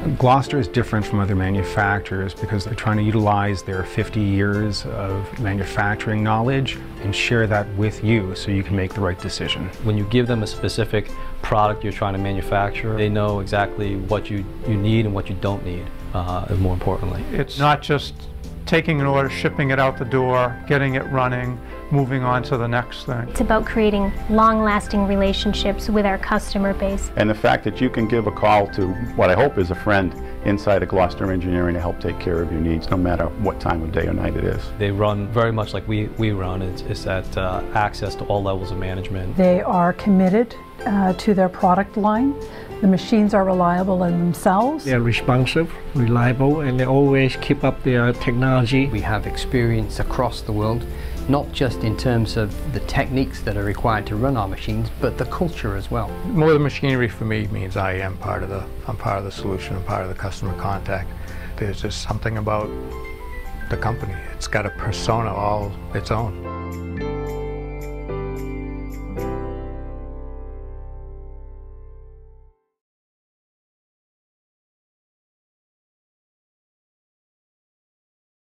Gloucester is different from other manufacturers because they're trying to utilize their 50 years of manufacturing knowledge and share that with you so you can make the right decision. When you give them a specific product you're trying to manufacture, they know exactly what you need and what you don't need, more importantly. It's not just taking an order, shipping it out the door, getting it running, moving on to the next thing. It's about creating long-lasting relationships with our customer base. And the fact that you can give a call to what I hope is a friend inside of Gloucester Engineering to help take care of your needs, no matter what time of day or night it is. They run very much like we run. It's that access to all levels of management. They are committed to their product line. The machines are reliable in themselves. They're responsive, reliable, and they always keep up their technology. We have experience across the world, not just in terms of the techniques that are required to run our machines, but the culture as well. More than machinery for me means I'm part of the solution, I'm part of the customer contact. There's just something about the company. It's got a persona all its own.